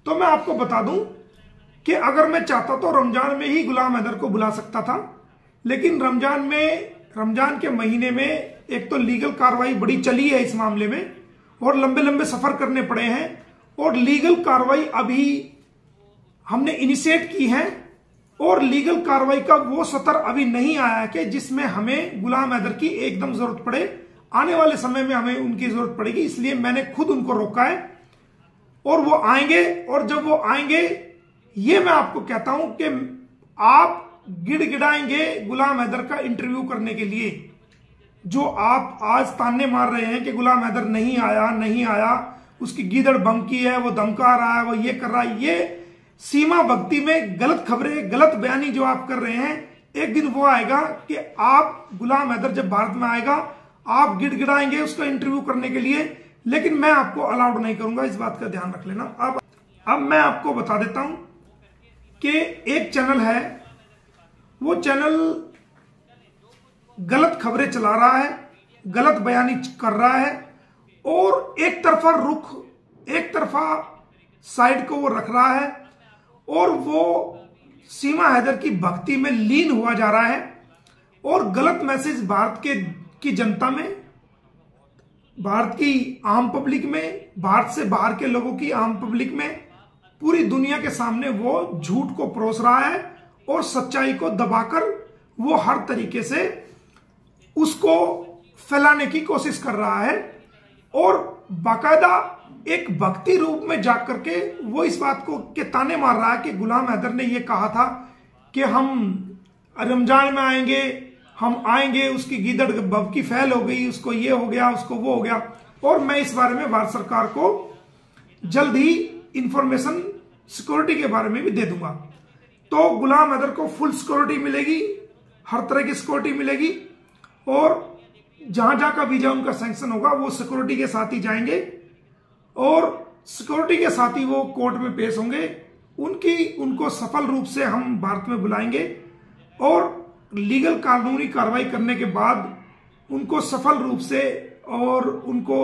तो मैं आपको बता दूं कि अगर मैं चाहता तो रमजान में ही गुलाम हैदर को बुला सकता था, लेकिन रमजान के महीने में एक तो लीगल कार्रवाई बड़ी चली है इस मामले में और लंबे लंबे सफर करने पड़े हैं, और लीगल कार्रवाई अभी हमने इनिशिएट की है और लीगल कार्रवाई का वो सतर अभी नहीं आया है कि जिसमें हमें गुलाम हैदर की एकदम जरूरत पड़े। आने वाले समय में हमें उनकी जरूरत पड़ेगी, इसलिए मैंने खुद उनको रोका है और वो आएंगे। और जब वो आएंगे, ये मैं आपको कहता हूं कि आप गिड़गिड़ाएंगे गुलाम हैदर का इंटरव्यू करने के लिए। जो आप आज ताने मार रहे हैं कि गुलाम हैदर नहीं आया, उसकी गीदड़ बमकी है, वो धमका रहा है, वो ये कर रहा है, ये सीमा भक्ति में गलत खबरें, गलत बयानी जो आप कर रहे हैं, एक दिन वो आएगा कि आप गुलाम हैदर जब भारत में आएगा आप गिड़गिड़ाएंगे उसका इंटरव्यू करने के लिए, लेकिन मैं आपको अलाउड नहीं करूंगा, इस बात का ध्यान रख लेना। अब मैं आपको बता देता हूं कि एक चैनल है, वो चैनल गलत खबरें चला रहा है, गलत बयानी कर रहा है और एक तरफा साइड को वो रख रहा है और वो सीमा हैदर की भक्ति में लीन हुआ जा रहा है और गलत मैसेज भारत की जनता में, भारत की आम पब्लिक में, भारत से बाहर के लोगों की आम पब्लिक में, पूरी दुनिया के सामने वो झूठ को परोस रहा है और सच्चाई को दबाकर वो हर तरीके से उसको फैलाने की कोशिश कर रहा है और बाकायदा एक भक्ति रूप में जाग करके वो इस बात को के ताने मार रहा है कि गुलाम हैदर ने ये कहा था कि हम रमजान में आएंगे, हम आएंगे, उसकी गीदड़ बमकी फैल हो गई, उसको ये हो गया, उसको वो हो गया। और मैं इस बारे में भारत सरकार को जल्द ही इंफॉर्मेशन सिक्योरिटी के बारे में भी दे दूंगा। तो गुलाम हैदर को फुल सिक्योरिटी मिलेगी, हर तरह की सिक्योरिटी मिलेगी और जहां जहां का वीजा उनका सैंक्शन होगा वो सिक्योरिटी के साथ ही जाएंगे और सिक्योरिटी के साथ ही वो कोर्ट में पेश होंगे। उनको सफल रूप से हम भारत में बुलाएंगे और लीगल कानूनी कार्रवाई करने के बाद उनको सफल रूप से और उनको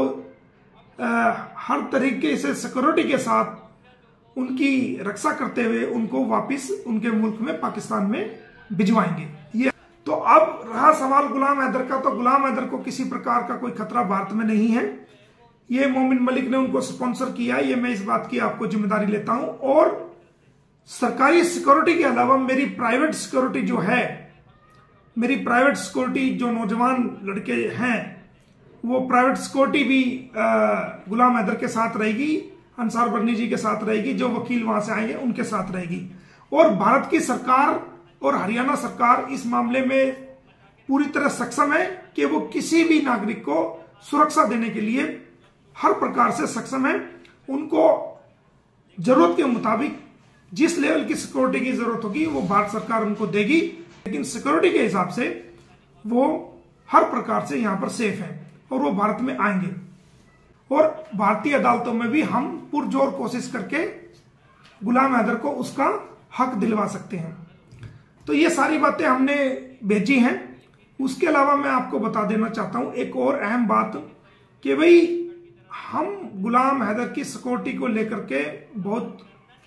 हर तरीके से सिक्योरिटी के साथ उनकी रक्षा करते हुए उनको वापस उनके मुल्क में, पाकिस्तान में भिजवाएंगे। ये तो अब रहा सवाल गुलाम हैदर का, तो गुलाम हैदर को किसी प्रकार का कोई खतरा भारत में नहीं है। ये मोमिन मलिक ने उनको स्पॉन्सर किया, ये मैं इस बात की आपको जिम्मेदारी लेता हूं। और सरकारी सिक्योरिटी के अलावा मेरी प्राइवेट सिक्योरिटी जो है, मेरी प्राइवेट सिक्योरिटी जो नौजवान लड़के हैं, वो प्राइवेट सिक्योरिटी भी गुलाम हैदर के साथ रहेगी, अंसार बर्नी जी के साथ रहेगी, जो वकील वहां से आएंगे उनके साथ रहेगी। और भारत की सरकार और हरियाणा सरकार इस मामले में पूरी तरह सक्षम है कि वो किसी भी नागरिक को सुरक्षा देने के लिए हर प्रकार से सक्षम है। उनको जरूरत के मुताबिक जिस लेवल की सिक्योरिटी की जरूरत होगी वो भारत सरकार उनको देगी, लेकिन सिक्योरिटी के हिसाब से वो हर प्रकार से यहां पर सेफ है और वो भारत में आएंगे। और भारतीय अदालतों में भी हम पुरजोर कोशिश करके गुलाम हैदर को उसका हक दिलवा सकते हैं। तो ये सारी बातें हमने भेजी हैं। उसके अलावा मैं आपको बता देना चाहता हूं एक और अहम बात कि भाई हम गुलाम हैदर की सिक्योरिटी को लेकर के बहुत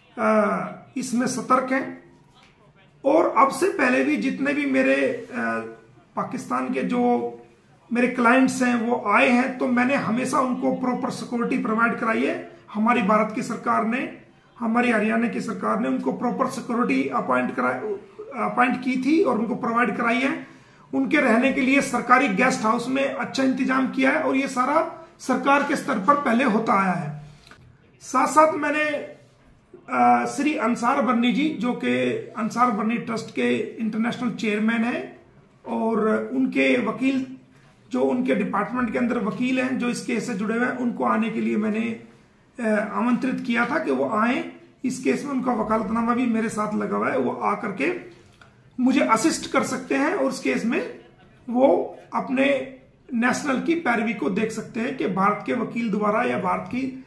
इसमें सतर्क हैं और अब से पहले भी जितने भी मेरे पाकिस्तान के जो मेरे क्लाइंट्स हैं वो आए हैं, तो मैंने हमेशा उनको प्रॉपर सिक्योरिटी प्रोवाइड कराई है। हमारी भारत की सरकार ने, हमारी हरियाणा की सरकार ने उनको प्रॉपर सिक्योरिटी अपॉइंट की थी और उनको प्रोवाइड कराई है। उनके रहने के लिए सरकारी गेस्ट हाउस में अच्छा इंतजाम किया है और ये सारा सरकार के स्तर पर पहले होता आया है। साथ साथ मैंने श्री अंसार बर्नी जी, जो कि अंसार बर्नी ट्रस्ट के इंटरनेशनल चेयरमैन हैं, और उनके वकील जो उनके डिपार्टमेंट के अंदर वकील हैं जो इस केस से जुड़े हुए हैं, उनको आने के लिए मैंने आमंत्रित किया था कि वो आए। इस केस में उनका वकालतनामा भी मेरे साथ लगा हुआ है, वो आकर के मुझे असिस्ट कर सकते हैं और उस केस में वो अपने नेशनल की पैरवी को देख सकते हैं कि भारत के वकील द्वारा या भारत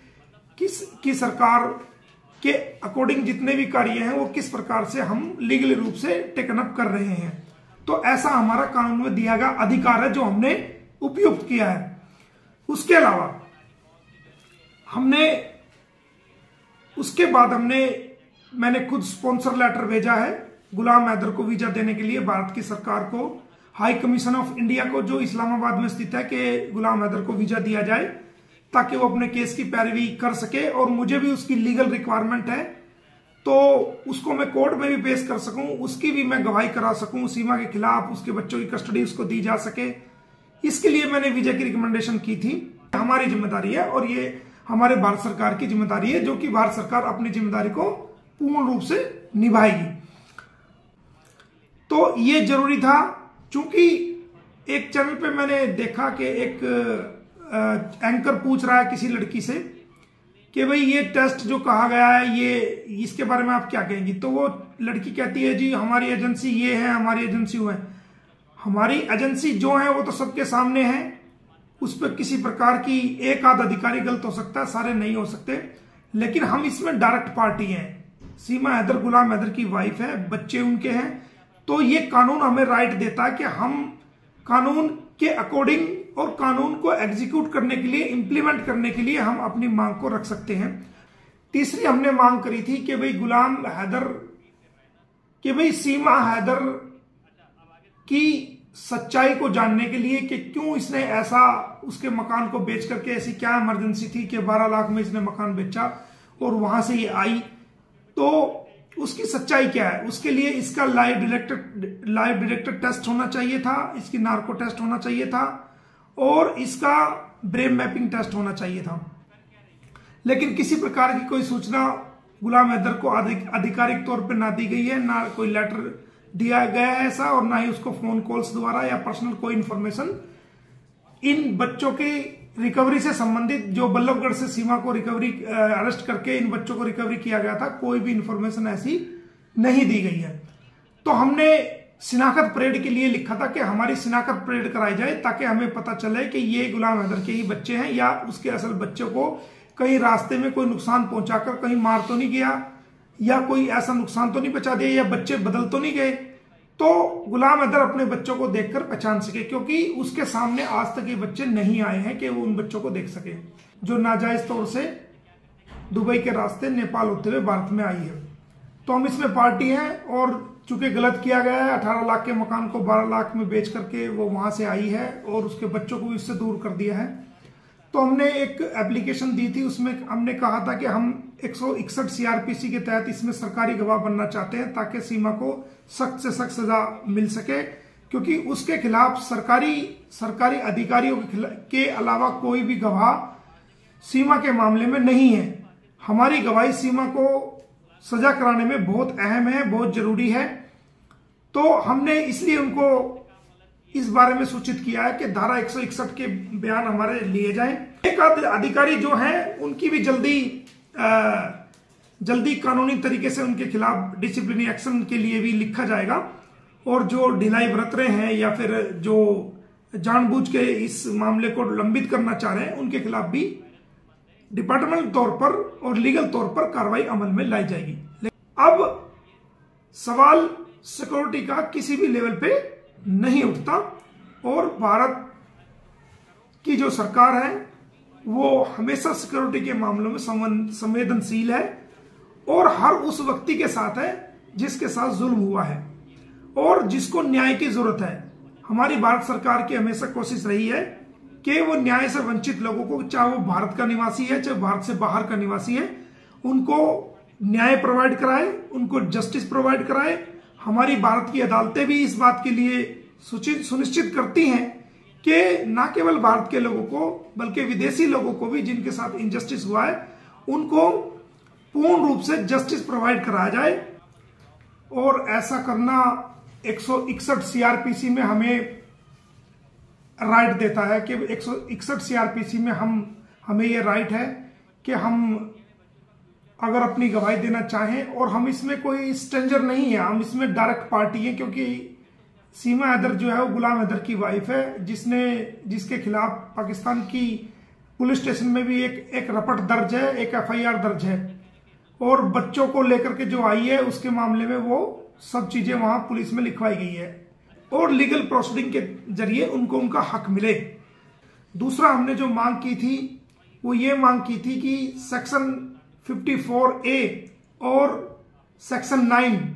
की सरकार के अकॉर्डिंग जितने भी कार्य हैं वो किस प्रकार से हम लीगल रूप से टेकन अप कर रहे हैं। तो ऐसा हमारा कानून में दिया गया अधिकार है जो हमने उपयुक्त किया है। उसके अलावा हमने उसके बाद मैंने खुद स्पॉन्सर लेटर भेजा है गुलाम हैदर को वीजा देने के लिए भारत की सरकार को, हाई कमीशन ऑफ इंडिया को जो इस्लामाबाद में स्थित है, कि गुलाम हैदर को वीजा दिया जाए ताकि वो अपने केस की पैरवी कर सके। और मुझे भी उसकी लीगल रिक्वायरमेंट है, तो उसको मैं कोर्ट में भी पेश कर सकूं, उसकी भी मैं गवाही करा सकूं सीमा के खिलाफ, उसके बच्चों की कस्टडी उसको दी जा सके। इसके लिए मैंने वीजा की रिकमेंडेशन की थी। हमारी जिम्मेदारी है और ये हमारे भारत सरकार की जिम्मेदारी है, जो कि भारत सरकार अपनी जिम्मेदारी को पूर्ण रूप से निभाएगी। तो ये जरूरी था, चूंकि एक चैनल पे मैंने देखा कि एक एंकर पूछ रहा है किसी लड़की से कि भाई ये टेस्ट जो कहा गया है, ये इसके बारे में आप क्या कहेंगी। तो वो लड़की कहती है जी हमारी एजेंसी ये है, हमारी एजेंसी वो है। हमारी एजेंसी जो है वो तो सबके सामने है, उस पर किसी प्रकार की एक आध अधिकारी गलत हो सकता है, सारे नहीं हो सकते। लेकिन हम इसमें डायरेक्ट पार्टी हैं। सीमा हैदर गुलाम हैदर की वाइफ है, बच्चे उनके हैं, तो ये कानून हमें राइट देता है कि हम कानून के अकॉर्डिंग और कानून को एग्जीक्यूट करने के लिए, इंप्लीमेंट करने के लिए हम अपनी मांग को रख सकते हैं। तीसरी हमने मांग करी थी कि भाई गुलाम हैदर, कि भाई सीमा हैदर की सच्चाई को जानने के लिए कि क्यों इसने ऐसा उसके मकान को बेच करके, ऐसी क्या इमरजेंसी थी कि 12 लाख में इसने मकान बेचा और वहां से ये आई, तो उसकी सच्चाई क्या है। उसके लिए इसका लाइव डिटेक्टर टेस्ट होना चाहिए था, इसकी नार्को टेस्ट होना चाहिए था और इसका ब्रेन मैपिंग टेस्ट होना चाहिए था। लेकिन किसी प्रकार की कोई सूचना गुलाम हैदर को आधिकारिक तौर पर ना दी गई है, ना कोई लेटर दिया गया है ऐसा, और ना ही उसको फोन कॉल्स द्वारा या पर्सनल कोई इंफॉर्मेशन इन बच्चों की रिकवरी से संबंधित, जो बल्लभगढ़ से सीमा को रिकवरी अरेस्ट करके इन बच्चों को रिकवरी किया गया था, कोई भी इंफॉर्मेशन ऐसी नहीं दी गई है। तो हमने शिनाख्त परेड के लिए लिखा था कि हमारी शिनाख्त परेड कराई जाए ताकि हमें पता चले कि ये गुलाम हैदर के ही बच्चे हैं या उसके असल बच्चों को कहीं रास्ते में कोई नुकसान पहुंचाकर कहीं मार तो नहीं गया या कोई ऐसा नुकसान तो नहीं पहुंचा दिया या बच्चे बदल तो नहीं गए, तो गुलाम हैदर अपने बच्चों को देखकर पहचान सके, क्योंकि उसके सामने आज तक ये बच्चे नहीं आए हैं कि वो उन बच्चों को देख सके जो नाजायज तौर से दुबई के रास्ते नेपाल होते हुए भारत में आई है। तो हम इसमें पार्टी हैं और चूंकि गलत किया गया है, 18 लाख के मकान को 12 लाख में बेच करके वो वहां से आई है और उसके बच्चों को इससे दूर कर दिया है। तो हमने एक एप्लीकेशन दी थी, उसमें हमने कहा था कि हम 161 सीआरपीसी के तहत इसमें सरकारी गवाह बनना चाहते हैं ताकि सीमा को सख्त से सख्त सजा मिल सके, क्योंकि उसके खिलाफ सरकारी अधिकारियों के अलावा कोई भी गवाह सीमा के मामले में नहीं है। हमारी गवाही सीमा को सजा कराने में बहुत अहम है, बहुत जरूरी है। तो हमने इसलिए उनको इस बारे में सूचित किया है कि धारा 161 के बयान हमारे लिए जाएं। एक अधिकारी जो हैं उनकी भी जल्दी कानूनी तरीके से उनके खिलाफ डिसिप्लिनरी एक्शन के लिए भी लिखा जाएगा, और जो ढिलाई बरत रहे हैं या फिर जो जानबूझ के इस मामले को लंबित करना चाह रहे हैं उनके खिलाफ भी डिपार्टमेंटल तौर पर और लीगल तौर पर कार्रवाई अमल में लाई जाएगी। अब सवाल सिक्योरिटी का किसी भी लेवल पे नहीं उठता, और भारत की जो सरकार है वो हमेशा सिक्योरिटी के मामलों में संवेदनशील है और हर उस व्यक्ति के साथ है जिसके साथ जुल्म हुआ है और जिसको न्याय की जरूरत है। हमारी भारत सरकार की हमेशा कोशिश रही है कि वो न्याय से वंचित लोगों को, चाहे वो भारत का निवासी है चाहे भारत से बाहर का निवासी है, उनको न्याय प्रोवाइड कराए, उनको जस्टिस प्रोवाइड कराए। हमारी भारत की अदालतें भी इस बात के लिए सुनिश्चित करती हैं कि न केवल भारत के लोगों को बल्कि विदेशी लोगों को भी जिनके साथ इनजस्टिस हुआ है उनको पूर्ण रूप से जस्टिस प्रोवाइड कराया जाए। और ऐसा करना 161 सीआरपीसी में हमें राइट देता है कि 161 सीआरपीसी में हमें यह राइट है कि हम अगर अपनी गवाही देना चाहें, और हम इसमें कोई स्ट्रेंजर नहीं है, हम इसमें डायरेक्ट पार्टी है, क्योंकि सीमा हैदर जो है वो गुलाम हैदर की वाइफ है जिसके खिलाफ पाकिस्तान की पुलिस स्टेशन में भी एक रपट दर्ज है, एक एफआईआर दर्ज है, और बच्चों को लेकर के जो आई है उसके मामले में वो सब चीजें वहां पुलिस में लिखवाई गई है और लीगल प्रोसीडिंग के जरिए उनको उनका हक मिले। दूसरा हमने जो मांग की थी वो ये मांग की थी कि सेक्शन 54A और सेक्शन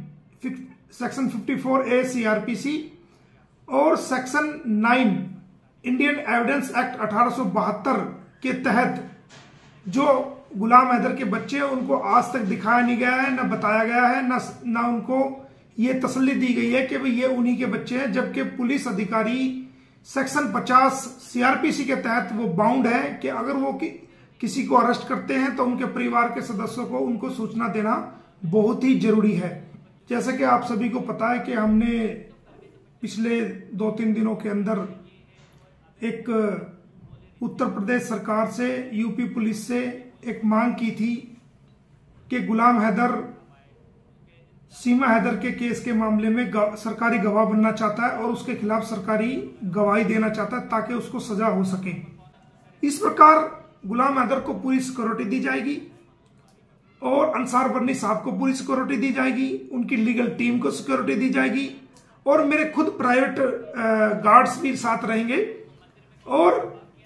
54A CRPC और सेक्शन 9 इंडियन एविडेंस एक्ट 1872 के तहत जो गुलाम हैदर के बच्चे हैं उनको आज तक दिखाया नहीं गया है, न बताया गया है, न उनको ये तसल्ली दी गई है कि भाई ये उन्हीं के बच्चे हैं, जबकि पुलिस अधिकारी सेक्शन 50 CRPC के तहत वो बाउंड है कि अगर वो किसी को अरेस्ट करते हैं तो उनके परिवार के सदस्यों को उनको सूचना देना बहुत ही जरूरी है। जैसे कि आप सभी को पता है कि हमने पिछले 2-3 दिनों के अंदर एक उत्तर प्रदेश सरकार से, यूपी पुलिस से एक मांग की थी कि गुलाम हैदर सीमा हैदर के केस के मामले में सरकारी गवाह बनना चाहता है और उसके खिलाफ सरकारी गवाही देना चाहता है ताकि उसको सजा हो सके। इस प्रकार गुलाम हैदर को पूरी सिक्योरिटी दी जाएगी और अंसार बर्नी साहब को पूरी सिक्योरिटी दी जाएगी, उनकी लीगल टीम को सिक्योरिटी दी जाएगी और मेरे खुद प्राइवेट गार्ड्स भी साथ रहेंगे। और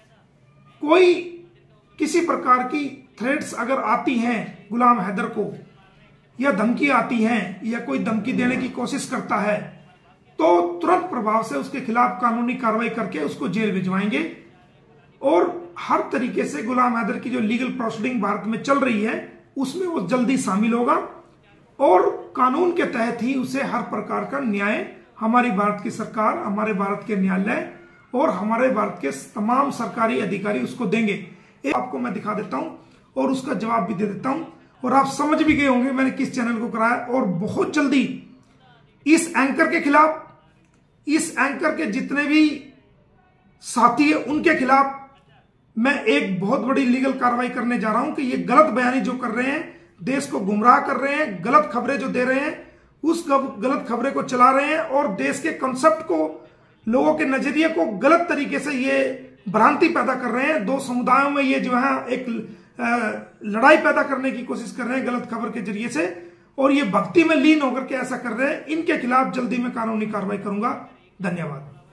कोई किसी प्रकार की थ्रेट्स अगर आती हैं गुलाम हैदर को या धमकी आती हैं या कोई धमकी देने की कोशिश करता है तो तुरंत प्रभाव से उसके खिलाफ कानूनी कार्रवाई करके उसको जेल भिजवाएंगे और हर तरीके से गुलाम हैदर की जो लीगल प्रोसीडिंग भारत में चल रही है उसमें वो जल्दी शामिल होगा और कानून के तहत ही उसे हर प्रकार का न्याय हमारी भारत की सरकार, हमारे भारत के न्यायालय और हमारे भारत के तमाम सरकारी अधिकारी उसको देंगे। आपको मैं दिखा देता हूं और उसका जवाब भी दे देता हूं और आप समझ भी गए होंगे मैंने किस चैनल को कराया। और बहुत जल्दी इस एंकर के खिलाफ, इस एंकर के जितने भी साथी है उनके खिलाफ मैं एक बहुत बड़ी लीगल कार्रवाई करने जा रहा हूं कि ये गलत बयानी जो कर रहे हैं, देश को गुमराह कर रहे हैं, गलत खबरें जो दे रहे हैं, उस गलत खबरें को चला रहे हैं और देश के कंसेप्ट को, लोगों के नजरिए को गलत तरीके से ये भ्रांति पैदा कर रहे हैं। दो समुदायों में ये जो है एक लड़ाई पैदा करने की कोशिश कर रहे हैं गलत खबर के जरिए से और ये भक्ति में लीन होकर के ऐसा कर रहे हैं। इनके खिलाफ जल्दी मैं कानूनी कार्रवाई करूंगा। धन्यवाद।